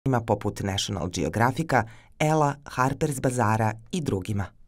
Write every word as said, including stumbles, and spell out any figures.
poput National Geographica, Ella, Harper's Bazaara i drugima.